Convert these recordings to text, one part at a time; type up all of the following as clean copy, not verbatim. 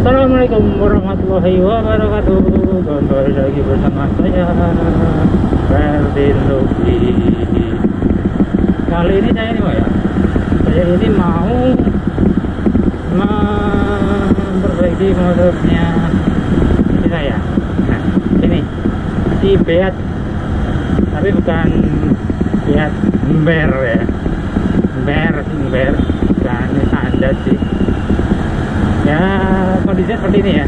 Assalamualaikum warahmatullahi wabarakatuh. Kembali lagi bersama saya Ferdin Luki. Kali ini saya ini mau memperbaiki motornya ini saya. Nah, ini si Beat, tapi bukan Beat Ember ya. Ember, bukan ini standar sih. Ya, kondisinya seperti ini ya.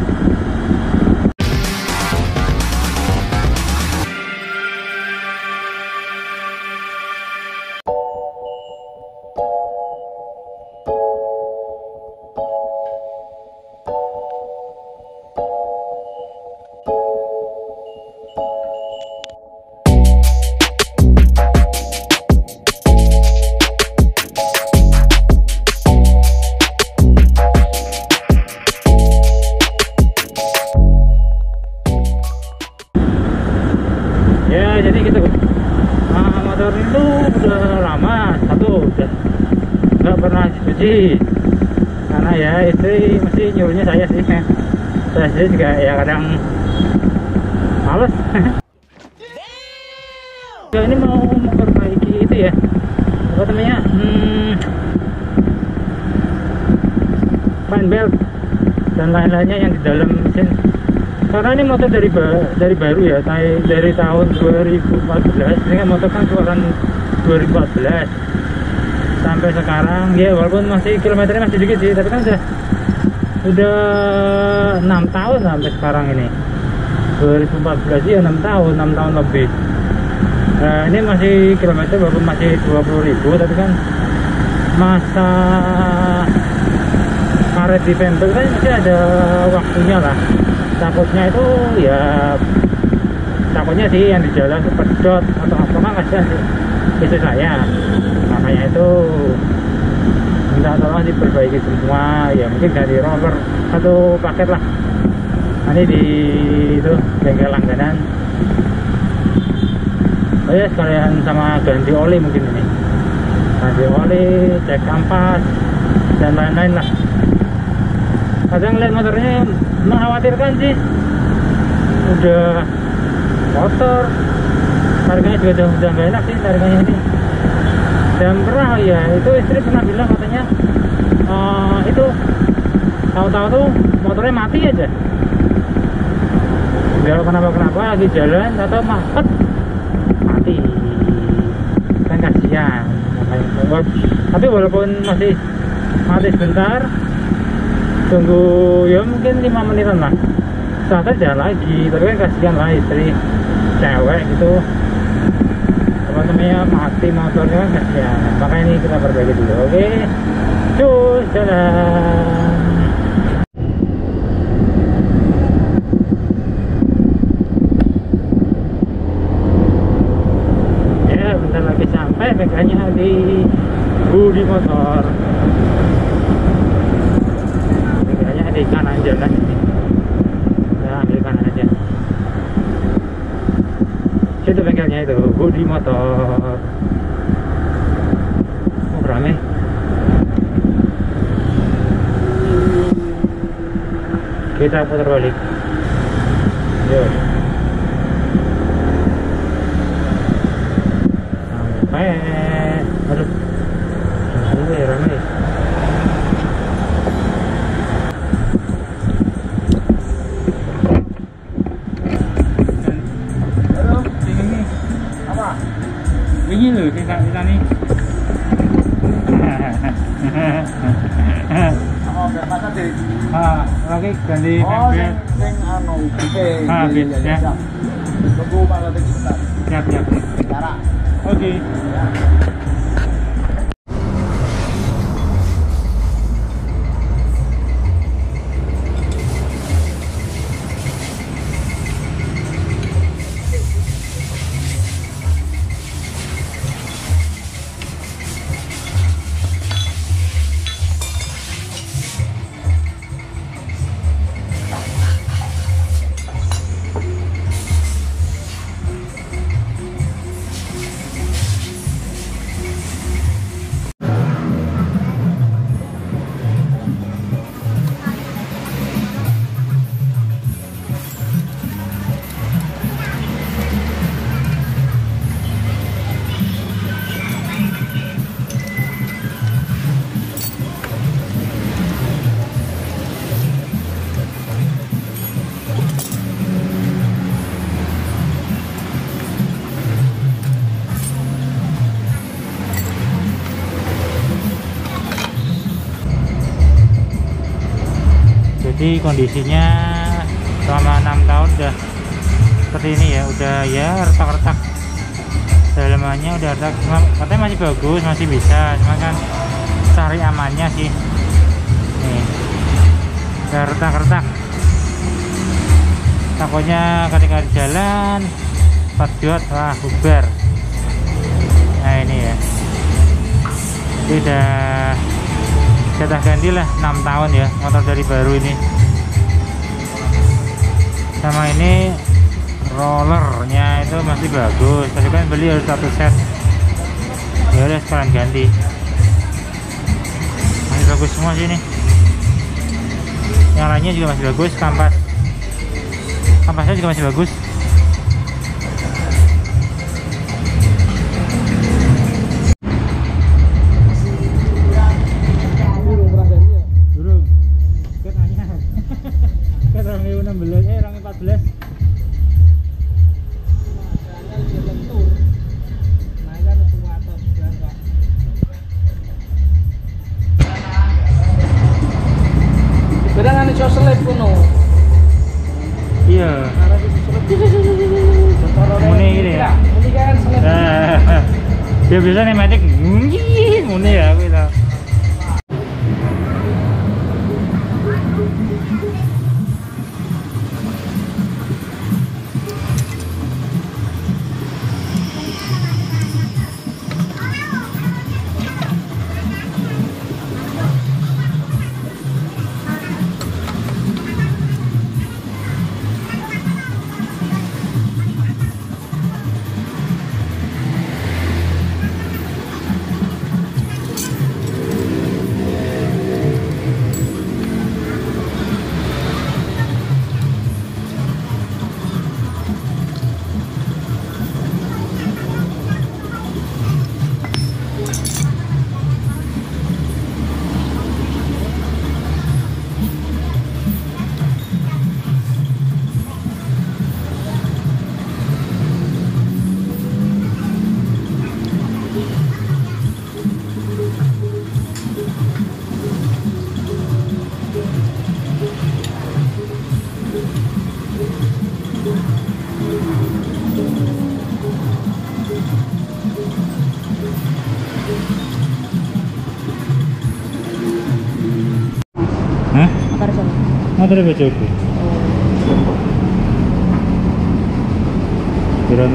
Jadi gitu, motor itu udah lama, udah nggak pernah dicuci karena ya istri mesti nyuruhnya saya sih. Saya sih juga ya kadang males. Ya, ini mau memperbaiki itu ya, apa namanya, fan belt dan lain-lainnya yang di dalam mesin. Karena ini motor dari baru ya, dari tahun 2014. Ini kan motor kan keluaran 2014 sampai sekarang ya, walaupun masih kilometernya masih sedikit sih, tapi kan udah 6 tahun sampai sekarang ini. 2014 ya 6 tahun lebih. Nah, ini masih kilometer walaupun masih 20.000, tapi kan masa karet di pempel kan masih ada waktunya lah. Takutnya itu ya, takutnya sih yang di jalan pedot atau apa, nggak kasihan sih istri saya. Makanya itu minta tolong diperbaiki semua ya, mungkin dari roller satu paket lah. Nanti di itu bengkel langganan. Oh ya, sekalian sama ganti oli mungkin ini, ganti oli, cek kampas dan lain-lain lah. Kadang lihat motornya mengkhawatirkan sih, udah kotor, harganya juga udah nggak enak sih harganya ini. Dan pernah ya, itu istri pernah bilang katanya itu tahu-tahu tuh motornya mati aja, nggak kenapa-kenapa, lagi jalan atau mati kan, kasihan. Tapi walaupun masih mati sebentar, tunggu ya mungkin 5 menitan lah, setelah jalan lagi. Tapi kan kasihan lah istri cewek gitu, apa namanya, mati motornya kan kasihan. Makanya ini kita perbaiki dulu. Oke, cus, jalan. Ya bentar lagi sampai, bengkelnya di Budi Motor. Di kanan jalan ini, ya ambil kanan aja. Situ bengkelnya itu, Budi Motor. Oh, rame. Kita putar balik. Yuk. Sampai. Aduh, rame. Ini loh kita nih. Oh, berapa tadi? Oke, ganti Oh, pempel. sing anu, oke. Ya. Tunggu Pak Latif sebentar. Siap. Cara. Oke. Jadi kondisinya selama 6 tahun udah seperti ini ya, udah ya retak-retak, dalamannya udah retak, katanya masih bagus, masih bisa, cuma kan cari amannya sih. Nih udah retak-retak, takutnya ketika di jalan pas diot, wah bubar. Nah ini ya, jadi udah jatah ganti lah 6 tahun ya motor dari baru ini. Sama ini rollernya itu masih bagus, tapi kan beli harus 1 set, ya udah sekalian ganti. Masih bagus semua sih ini, yang lainnya juga masih bagus. Kampasnya juga masih bagus. Berangan iso selip kuno. Iya. Mune ini ya. Ini kan selip. Ya biasanya matic mune ya kuwi ta. Hah? Motor bojoku. Berapa?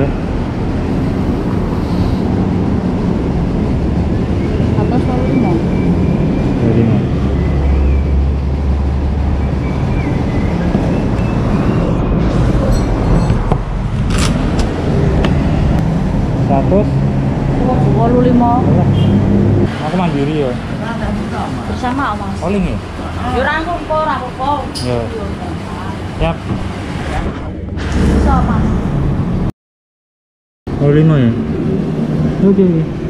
Atas 25. 25. Seratus. 25. Aku mandiri ya. Bersama Mas. Calling ya? Yo rangkul kok, rangkul kok. Ya. Siap. Bisa Mas. 25 ya? Oke.